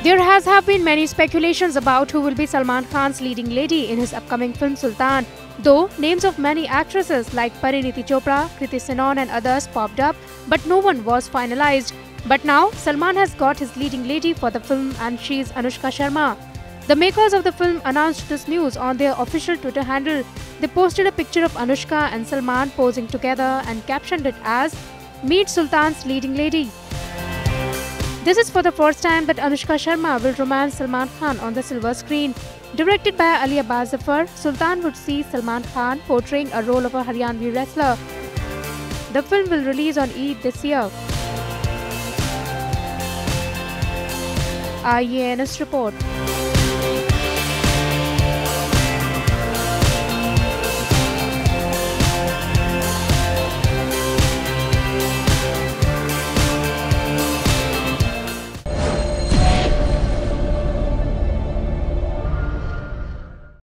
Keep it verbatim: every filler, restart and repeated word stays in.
There has have been many speculations about who will be Salman Khan's leading lady in his upcoming film Sultan. Though names of many actresses like Pariniti Chopra, Kriti Sanon and others popped up, but no one was finalized. But now Salman has got his leading lady for the film and she is Anushka Sharma. The makers of the film announced this news on their official Twitter handle. They posted a picture of Anushka and Salman posing together and captioned it as "Meet Sultan's leading lady." This is for the first time that Anushka Sharma will romance Salman Khan on the silver screen. Directed by Ali Abbas Zafar, Sultan would see Salman Khan portraying a role of a Haryanvi wrestler. The film will release on Eid this year. I A N S report.